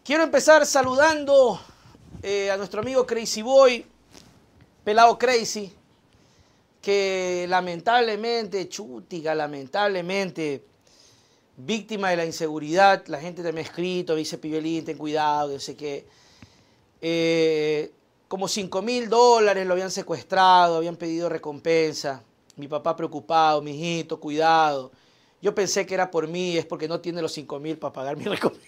Quiero empezar saludando a nuestro amigo Crazy Boy, Pelado Crazy, que lamentablemente, lamentablemente, víctima de la inseguridad. La gente te me ha escrito, me dice: Pibelín, ten cuidado, yo sé que como $5.000 lo habían secuestrado, habían pedido recompensa. Mi papá preocupado: mijito, cuidado. Yo pensé que era por mí, es porque no tiene los 5.000 para pagar mi recompensa.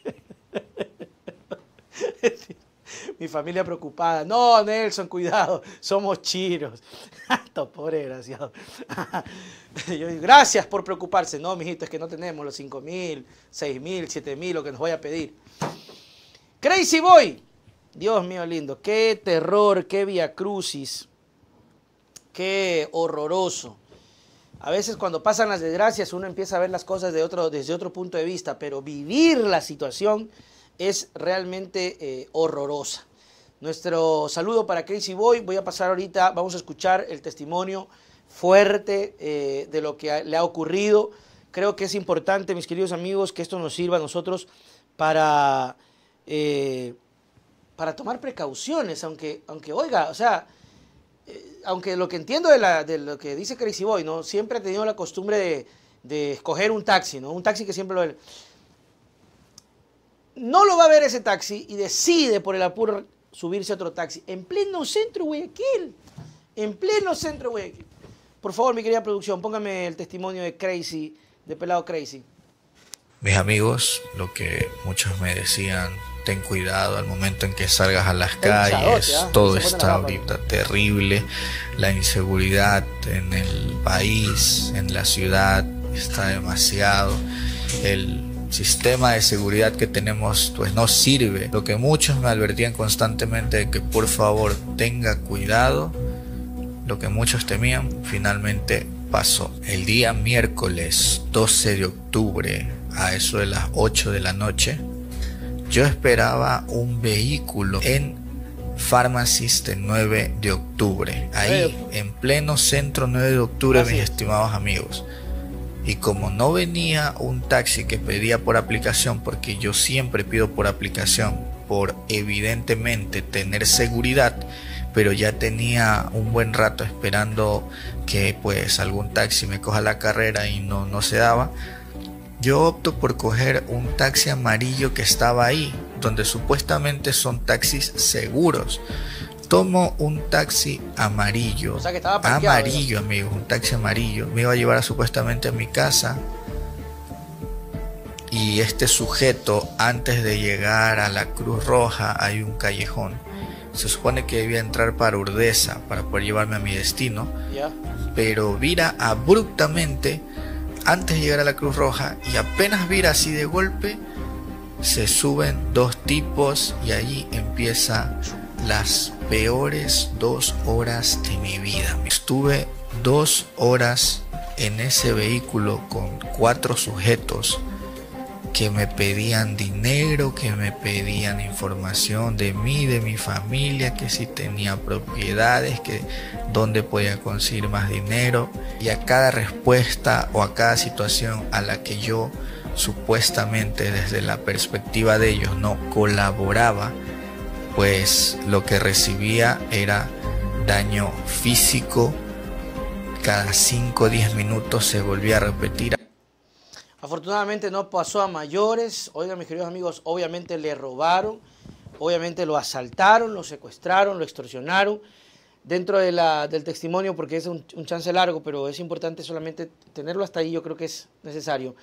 Mi familia preocupada: no, Nelson, cuidado, somos chiros. Pobre desgraciado. Yo digo: gracias por preocuparse. No, mijito, es que no tenemos los 5.000, 6.000, 7.000, lo que nos vaya a pedir. Crazy Boy, Dios mío lindo, qué terror, qué viacrucis, qué horroroso. A veces cuando pasan las desgracias uno empieza a ver las cosas desde otro punto de vista, pero vivir la situación es realmente horrorosa. Nuestro saludo para Crazy Boy. Voy a pasar ahorita, vamos a escuchar el testimonio fuerte de lo que le ha ocurrido. Creo que es importante, mis queridos amigos, que esto nos sirva a nosotros para tomar precauciones, aunque oiga, o sea, aunque lo que entiendo de lo que dice Crazy Boy, ¿no? Siempre he tenido la costumbre de escoger un taxi, ¿no? Un taxi que siempre lo... No lo va a ver ese taxi y decide por el apuro subirse a otro taxi en pleno centro de Guayaquil. En pleno centro de Guayaquil. Por favor, mi querida producción, póngame el testimonio de Crazy, de Pelado Crazy. Mis amigos, lo que muchos me decían: ten cuidado al momento en que salgas a las calles, todo está ahorita terrible, la inseguridad en el país, en la ciudad, está demasiado, el sistema de seguridad que tenemos pues no sirve. Lo que muchos me advertían constantemente de que por favor tenga cuidado, lo que muchos temían, finalmente pasó. El día miércoles 12 de octubre, a eso de las 8 de la noche, yo esperaba un vehículo en Pharmacist de 9 de octubre, ahí en pleno centro 9 de octubre, mis estimados amigos. Y como no venía un taxi que pedía por aplicación, porque yo siempre pido por aplicación, por evidentemente tener seguridad, pero ya tenía un buen rato esperando que pues algún taxi me coja la carrera y no se daba, yo opto por coger un taxi amarillo que estaba ahí, donde supuestamente son taxis seguros. Tomo un taxi amarillo, o sea que estaba parqueado, amarillo, amigos, un taxi amarillo. Me iba a llevar supuestamente a mi casa. Y este sujeto, antes de llegar a la Cruz Roja, hay un callejón. Se supone que debía entrar para Urdesa para poder llevarme a mi destino. Pero vira abruptamente antes de llegar a la Cruz Roja, y apenas vira así de golpe, se suben dos tipos y allí empieza las peores 2 horas de mi vida. Estuve 2 horas en ese vehículo con 4 sujetos que me pedían dinero, que me pedían información de mí, de mi familia, que si tenía propiedades, que dónde podía conseguir más dinero. Y a cada respuesta o a cada situación a la que yo supuestamente desde la perspectiva de ellos no colaboraba, pues lo que recibía era daño físico. Cada 5 o 10 minutos se volvía a repetir. Afortunadamente no pasó a mayores. Oigan, mis queridos amigos, obviamente le robaron, obviamente lo asaltaron, lo secuestraron, lo extorsionaron. Dentro del testimonio, porque es un chance largo, pero es importante solamente tenerlo hasta ahí, yo creo que es necesario.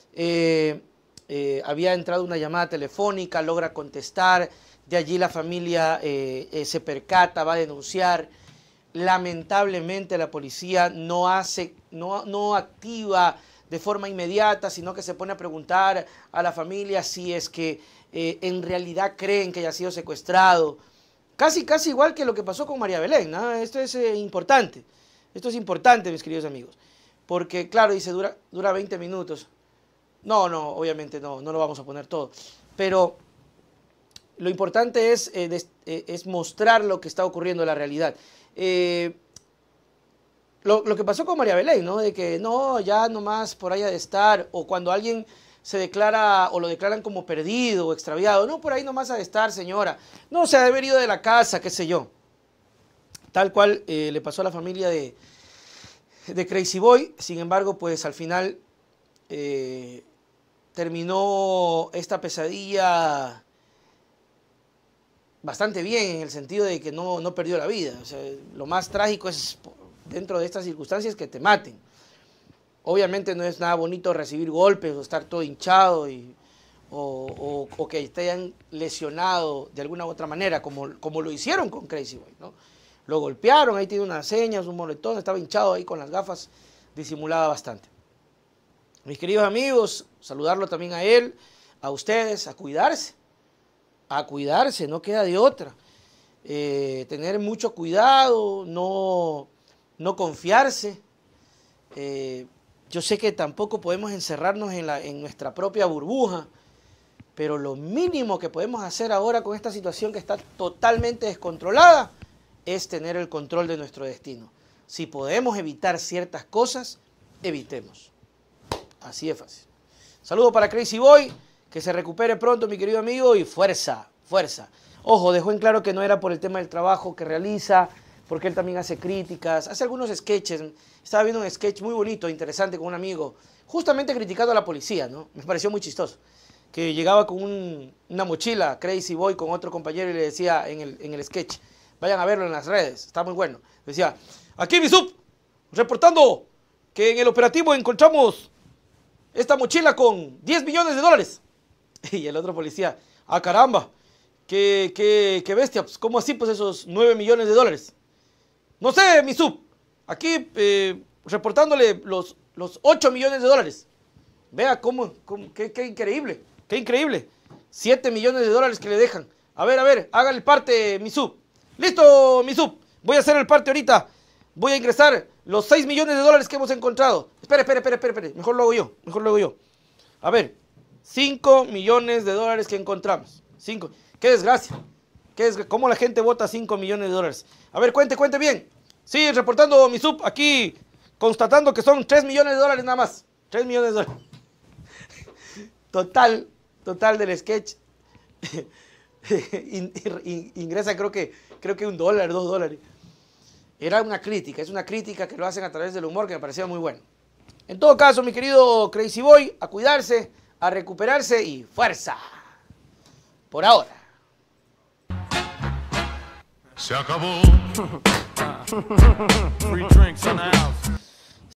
Había entrado una llamada telefónica, logra contestar, de allí la familia se percata, va a denunciar. Lamentablemente la policía no activa de forma inmediata, sino que se pone a preguntar a la familia si es que en realidad creen que haya sido secuestrado. Casi igual que lo que pasó con María Belén, ¿no? Esto es importante. Esto es importante, mis queridos amigos. Porque, claro, dice, dura 20 minutos. No, obviamente no lo vamos a poner todo. Pero lo importante es mostrar lo que está ocurriendo en la realidad. Lo que pasó con María Belén, ¿no? De que no, ya nomás por allá de estar, o cuando alguien se declara o lo declaran como perdido o extraviado. No, por ahí nomás ha de estar, señora. No, se ha de haber ido de la casa, qué sé yo. Tal cual le pasó a la familia de Crazy Boy. Sin embargo, pues al final terminó esta pesadilla bastante bien, en el sentido de que no perdió la vida. O sea, lo más trágico es, dentro de estas circunstancias, que te maten. Obviamente no es nada bonito recibir golpes o estar todo hinchado o que te hayan lesionado de alguna u otra manera, como lo hicieron con Crazy Boy, ¿no? Lo golpearon, ahí tiene unas señas, un moretón, estaba hinchado ahí con las gafas, disimulaba bastante. Mis queridos amigos, saludarlo también a él, a ustedes, a cuidarse, no queda de otra. Tener mucho cuidado, no confiarse. Yo sé que tampoco podemos encerrarnos en nuestra propia burbuja, pero lo mínimo que podemos hacer ahora con esta situación que está totalmente descontrolada es tener el control de nuestro destino. Si podemos evitar ciertas cosas, evitemos. Así de fácil. Saludo para Crazy Boy, que se recupere pronto, mi querido amigo, y fuerza, fuerza. Ojo, dejó en claro que no era por el tema del trabajo que realiza, porque él también hace críticas, hace algunos sketches. Estaba viendo un sketch muy bonito, interesante, con un amigo, justamente criticando a la policía, ¿no? Me pareció muy chistoso. Que llegaba con una mochila, Crazy Boy, con otro compañero, y le decía en el sketch, vayan a verlo en las redes, está muy bueno. Decía, aquí mi sub, reportando que en el operativo encontramos esta mochila con 10 millones de dólares. Y el otro policía, ah caramba, qué bestia, pues, ¿cómo así pues esos 9 millones de dólares? No sé, mi sub, aquí reportándole los 8 millones de dólares. Vea qué increíble, qué increíble. 7 millones de dólares que le dejan. A ver, haga el parte, mi sub. Listo, mi sub, voy a hacer el parte ahorita. Voy a ingresar los 6 millones de dólares que hemos encontrado. Espere, mejor lo hago yo. A ver, 5 millones de dólares que encontramos. 5. Qué desgracia. ¿Cómo la gente vota 5 millones de dólares? A ver, cuente bien. Sí, reportando mi sub aquí, constatando que son 3 millones de dólares nada más. 3 millones de dólares. Total del sketch. Ingresa creo que $1, $2. Era una crítica, es una crítica que lo hacen a través del humor, que me parecía muy bueno. En todo caso, mi querido Crazy Boy, a cuidarse, a recuperarse y fuerza. Por ahora. Se acabó. Free drinks in the house.